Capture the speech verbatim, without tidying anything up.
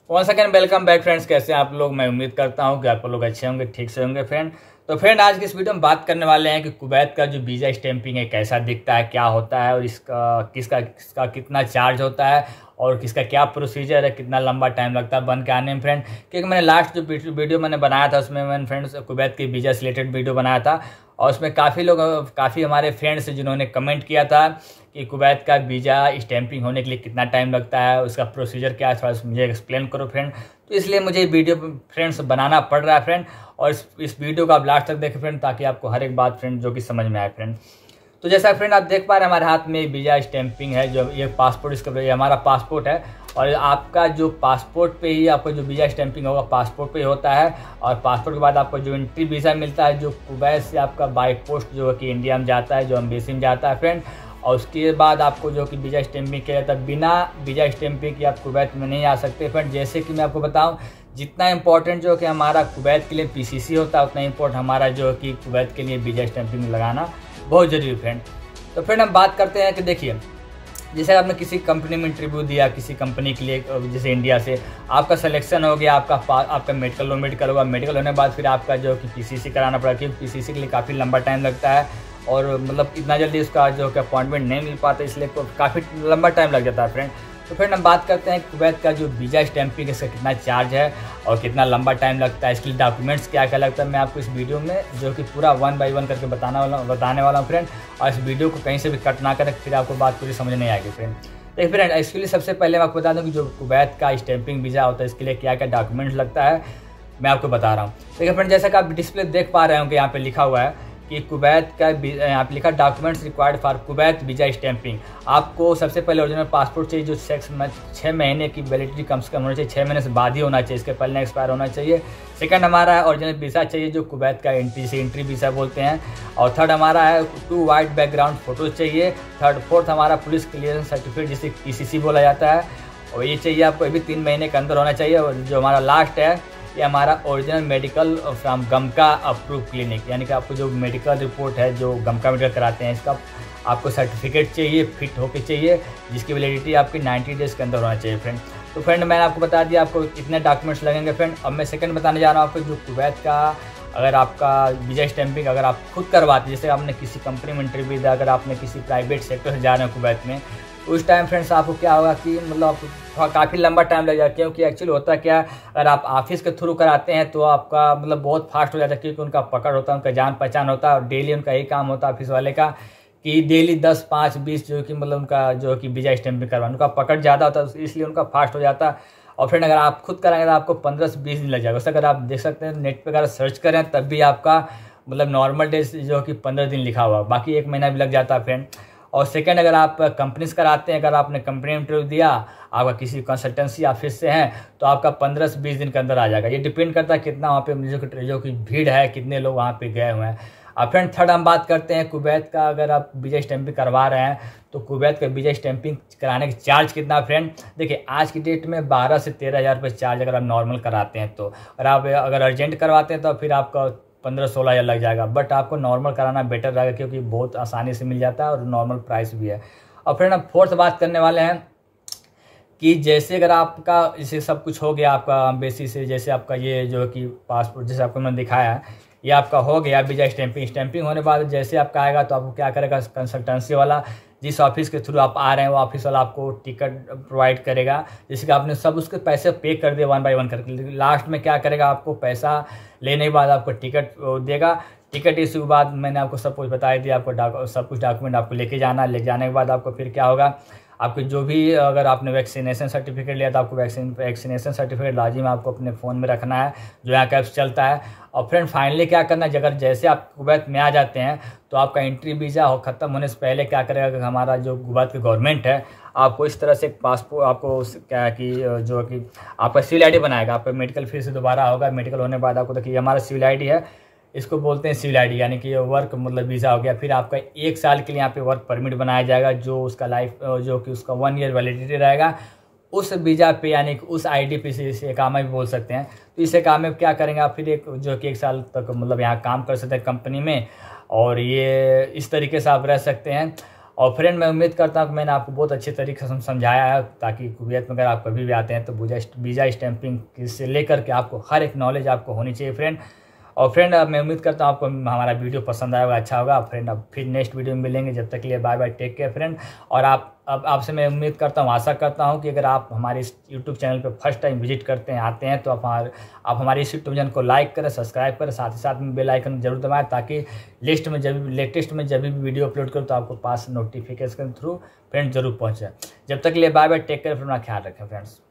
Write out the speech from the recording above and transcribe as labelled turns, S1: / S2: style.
S1: Once again welcome back friends. कैसे हैं आप लोग? मैं उम्मीद करता हूं कि आप लोग अच्छे होंगे, ठीक से होंगे फ्रेंड। तो फ्रेंड आज की इस वीडियो में बात करने वाले हैं कि कुवैत का जो वीज़ा स्टैंपिंग है कैसा दिखता है, क्या होता है और इसका किसका किसका कितना चार्ज होता है और किसका क्या प्रोसीजर है, कितना लंबा टाइम लगता है बन के आने में फ्रेंड। क्योंकि मैंने लास्ट जो वीडियो मैंने बनाया था उसमें मैंने फ्रेंड्स कुवैत के वीज़ा से रिलेटेड वीडियो बनाया था और उसमें काफ़ी लोग काफ़ी हमारे फ्रेंड्स जिन्होंने कमेंट किया था कि कुवैत का वीज़ा स्टैंपिंग होने के लिए कितना टाइम लगता है, उसका प्रोसीजर क्या है, थोड़ा सा मुझे एक्सप्लेन करो फ्रेंड। तो इसलिए मुझे वीडियो फ्रेंड्स बनाना पड़ रहा है फ्रेंड, और इस इस वीडियो को आप लास्ट तक देखें फ्रेंड, ताकि आपको हर एक बात फ्रेंड जो कि समझ में आए फ्रेंड। तो जैसा फ्रेंड आप देख पा रहे हैं हमारे हाथ में वीज़ा स्टैंपिंग है, जो ये पासपोर्ट इसका ये हमारा पासपोर्ट है और आपका जो पासपोर्ट पे ही आपका जो वीज़ा स्टैंपिंग होगा पासपोर्ट पे ही होता है। और पासपोर्ट के बाद आपको जो एंट्री वीज़ा मिलता है जो कुवैत से आपका बाई पोस्ट जो कि इंडिया में जाता है, जो एम्बेसी में जाता है फ्रेंड। और उसके बाद आपको जो कि वीज़ा स्टैंपिंग किया जाता है, बिना वीज़ा स्टैंपिंग के आप कुवैत में नहीं आ सकते फ्रेंड। जैसे कि मैं आपको बताऊं, जितना इंपॉर्टेंट जो कि हमारा कुवैत के लिए पीसीसी होता है उतना इंपॉर्टेंट हमारा जो कि कुवैत के लिए वीज़ा स्टैंपिंग लगाना बहुत ज़रूरी है फ्रेंड। तो फ्रेंड हम बात करते हैं कि देखिए, जैसे आपने किसी कंपनी में इंटरव्यू दिया किसी कंपनी के लिए, जैसे इंडिया से आपका सिलेक्शन हो गया, आपका आपका मेडिकल हो मेडिकल होगा, मेडिकल होने के बाद फिर आपका जो कि पीसीसी कराना पड़ा, क्योंकि पीसीसी के लिए काफ़ी लंबा टाइम लगता है और मतलब इतना जल्दी उसका जो कि अपॉइंटमेंट नहीं मिल पाता, इसलिए काफ़ी लंबा टाइम लग जाता है फ्रेंड। तो फ्रेंड हम बात करते हैं कुवैत का जो वीज़ा स्टैंपिंग इसका कितना चार्ज है और कितना लंबा टाइम लगता है, इसके लिए डॉक्यूमेंट्स क्या क्या लगता है, मैं आपको इस वीडियो में जो कि पूरा वन बाय वन करके बताने वाला बताने वाला हूँ फ्रेंड। और इस वीडियो को कहीं से भी कट ना करें, फिर आपको बात पूरी समझ नहीं आएगी फ्रेंड। देखिए फ्रेंड, इसके लिए सबसे पहले मैं आपको बता दूँ कि जो कुवैत का स्टैंपिंग वीज़ा होता है इसके लिए क्या क्या डॉक्यूमेंट्स लगता है, मैं आपको बता रहा हूँ। देखिए फ्रेंड, जैसा कि आप डिस्प्ले देख पा रहे हो कि यहाँ पे लिखा हुआ है कि कुवैत का यहाँ पे लिखा documents required for Kuwait visa stamping. आपको सबसे पहले ओरिजिनल पासपोर्ट चाहिए जो सेक्स में छः महीने की वैलिडिटी कम से कम होना चाहिए, छः महीने से बाद ही होना चाहिए, इसके पहले एक्सपायर होना चाहिए। सेकंड हमारा ओरिजिनल वीज़ा चाहिए जो कुवैत का एंट्री से एंट्री वीज़ा बोलते हैं। और थर्ड हमारा है टू वाइट बैकग्राउंड फोटोज चाहिए। थर्ड फोर्थ हमारा पुलिस क्लियरेंस सर्टिफिकेट जिसे पीसीसी बोला जाता है, और ये चाहिए आपको, ये भी तीन महीने के अंदर होना चाहिए। और जो हमारा लास्ट है ये हमारा ओरिजिनल मेडिकल फ्रॉम गमका अप्रूव क्लिनिक, यानी कि आपको जो मेडिकल रिपोर्ट है जो गमका मेडिकल कराते हैं इसका आपको सर्टिफिकेट चाहिए, फिट होके चाहिए, जिसकी वैलिडिटी आपकी नाइन्टी डेज़ के अंदर होना चाहिए फ्रेंड। तो फ्रेंड मैंने आपको बता दिया आपको इतने डॉक्यूमेंट्स लगेंगे फ्रेंड। अब मैं सेकंड बताने जा रहा हूँ आपको जो कुवैत का अगर आपका वीज़ा स्टैंपिंग अगर आप खुद करवाते, जैसे आपने किसी कंपनी में इंटरव्यू दिया, अगर आपने किसी प्राइवेट सेक्टर से जा रहे हैं कुवैत में, उस टाइम फ्रेंड्स आपको क्या होगा कि मतलब काफ़ी लंबा टाइम लग जाता है। क्योंकि एक्चुअली होता क्या, अगर आप ऑफिस के थ्रू कराते हैं तो आपका मतलब बहुत फास्ट हो जाता है, क्योंकि उनका पकड़ होता है, उनका जान पहचान होता है और डेली उनका यही काम होता है ऑफिस वाले का कि डेली दस पाँच बीस जो कि मतलब उनका जो कि वीज़ा स्टैंपिंग करवाना, उनका पकड़ ज़्यादा होता है, इसलिए उनका फास्ट हो जाता है। और फ्रेंड अगर आप खुद कराएंगे तो आपको पंद्रह से बीस दिन लग जाएगा। वैसे अगर आप देख सकते हैं नेट पर अगर सर्च करें तब भी आपका मतलब नॉर्मल डेज जो कि पंद्रह दिन लिखा हुआ, बाकी एक महीना भी लग जाता है फ्रेंड। और सेकंड अगर आप कंपनी से कराते हैं, अगर आपने कंपनी में इंटरव्यू दिया, आपका किसी कंसल्टेंसी ऑफिस से हैं, तो आपका पंद्रह से बीस दिन के अंदर आ जाएगा। ये डिपेंड करता है कितना वहाँ पे जो कि भीड़ है, कितने लोग वहाँ पे गए हुए हैं। अब फ्रेंड थर्ड हम बात करते हैं कुवैत का, अगर आप वीज़ा स्टैंपिंग करवा रहे हैं तो कुवैत का वीज़ा स्टैंपिंग कराने का चार्ज कितना फ्रेंड। देखिए आज की डेट में बारह से तेरह हज़ार रुपये चार्ज अगर आप नॉर्मल कराते हैं, तो और आप अगर अर्जेंट करवाते हैं तो फिर आपका पंद्रह सोलह हज़ार लग जाएगा। बट आपको नॉर्मल कराना बेटर रहेगा, क्योंकि बहुत आसानी से मिल जाता है और नॉर्मल प्राइस भी है। और फ्रेंड हम फोर्थ बात करने वाले हैं कि जैसे अगर आपका जैसे सब कुछ हो गया आपका एम्बेसी से, जैसे आपका ये जो कि पासपोर्ट जैसे आपको मैंने दिखाया है ये आपका हो गया वीज़ा स्टैंपिंग। स्टैंपिंग होने के बाद जैसे आपका आएगा तो आपको क्या करेगा, कंसल्टेंसी वाला जिस ऑफिस के थ्रू आप आ रहे हैं वो ऑफिस वाला आपको टिकट प्रोवाइड करेगा, जैसे कि आपने सब उसके पैसे पे कर दिए वन बाय वन करके। लास्ट में क्या करेगा, आपको पैसा लेने के बाद आपको टिकट देगा। टिकट इशू के बाद मैंने आपको सब कुछ बता दिया, आपको सब कुछ डॉक्यूमेंट आपको लेके जाना, लेके जाने के बाद आपको फिर क्या होगा, आपको जो भी अगर आपने वैक्सीनेशन सर्टिफिकेट लिया तो आपको वैक्सीन वैक्सीनेशन सर्टिफिकेट लाजिम आपको अपने फ़ोन में रखना है, जो यहाँ कैप्स चलता है। और फ्रेंड फाइनली क्या करना है, अगर जैसे आप कुवैत में आ जाते हैं तो आपका एंट्री वीज़ा हो ख़त्म होने से पहले क्या करेगा कि हमारा जो कुवैत की गवर्नमेंट है आपको इस तरह से एक पासपोर्ट आपको क्या कि जो कि आपका सिविल आई डी बनाएगा। आपका मेडिकल फिर से दोबारा होगा, मेडिकल होने के बाद आपको देखिए हमारा सिविल आई डी है, इसको बोलते हैं सिविल आई डी, यानी कि वर्क मतलब वीज़ा हो गया। फिर आपका एक साल के लिए यहाँ पे वर्क परमिट बनाया जाएगा, जो उसका लाइफ जो कि उसका वन ईयर वैलिडिटी रहेगा उस वीज़ा पे, यानी कि उस आईडी पे से इसे काम भी बोल सकते हैं। तो इसे काम में क्या करेंगे आप, फिर एक जो कि एक साल तक मतलब यहाँ काम कर सकते हैं कंपनी में, और ये इस तरीके से आप रह सकते हैं। और फ्रेंड मैं उम्मीद करता हूँ कि मैंने आपको बहुत अच्छे तरीके से समझाया है, ताकि कुवैत में अगर आप कभी भी आते हैं तो वीजा वीजा स्टैंपिंग से लेकर के आपको हर एक नॉलेज आपको होनी चाहिए फ्रेंड। और फ्रेंड अब मैं उम्मीद करता हूँ आपको हमारा वीडियो पसंद आया होगा, अच्छा होगा फ्रेंड। अब फिर नेक्स्ट वीडियो में मिलेंगे, जब तक के लिए bye bye, take care friend. और आप अब आपसे मैं उम्मीद करता हूँ, आशा करता हूँ कि अगर आप हमारे इस यूट्यूब चैनल पर फर्स्ट टाइम विजिट करते हैं, आते हैं, तो आप हमारे आप हमारे इस यूट्यूब चैनल को लाइक करें, सब्सक्राइब करें, साथ ही साथ में बेल आइकन जरूर दबाएं, ताकि लिस्ट में जब लेटेस्ट में जब भी वीडियो अपलोड करूँ तो आपको पास नोटिफिकेशन के थ्रू फ्रेंड जरूर पहुँचे। जब तक के लिए बाय बाय, टेक केयर, अपना ख्याल रखें फ्रेंड्स।